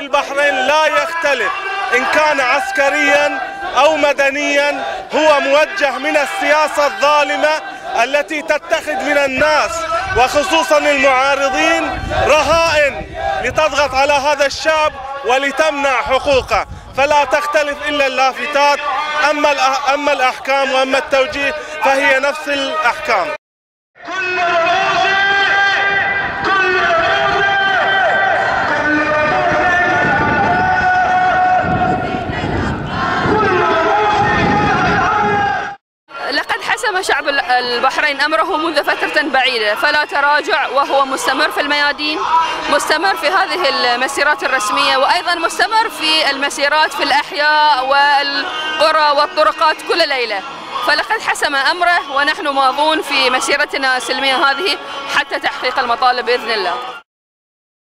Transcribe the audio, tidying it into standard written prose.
البحرين لا يختلف إن كان عسكريا أو مدنيا، هو موجه من السياسة الظالمة التي تتخذ من الناس وخصوصا المعارضين رهائن لتضغط على هذا الشعب ولتمنع حقوقه، فلا تختلف إلا اللافتات. أما الأحكام وأما التوجيه فهي نفس الأحكام. لقد حسم شعب البحرين أمره منذ فترة بعيدة، فلا تراجع، وهو مستمر في الميادين، مستمر في هذه المسيرات الرسمية، وأيضا مستمر في المسيرات في الأحياء والقرى والطرقات كل ليلة. فلقد حسم أمره ونحن ماضون في مسيرتنا السلمية هذه حتى تحقيق المطالب بإذن الله.